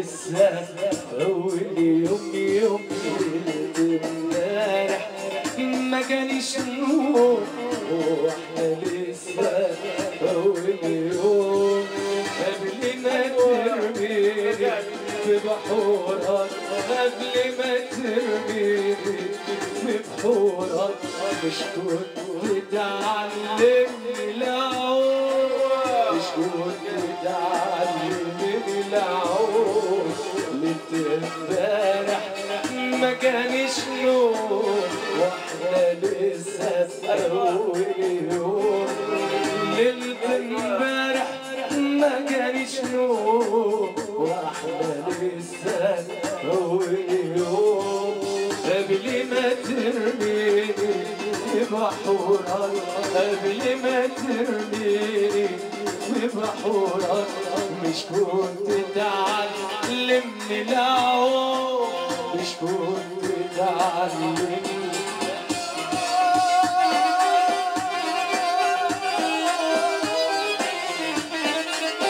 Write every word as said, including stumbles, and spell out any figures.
لسه أول يوم يوم امبارح ما كانش نور واحنا لسه أول يوم قبل ما ترميني في بحورك قبل ما ترميني في بحورك مش كنت تعلمني العود مش كنت تعلمني العود ليلة امبارح ما كانش نور واحنا لسه أول يوم ليلة امبارح ما كانش نور واحنا لسه أول يوم قبل ما ترميني في بحورك قبل ما ترميني في بحورك مش كنت تعلمني العود مش كنت تعلمني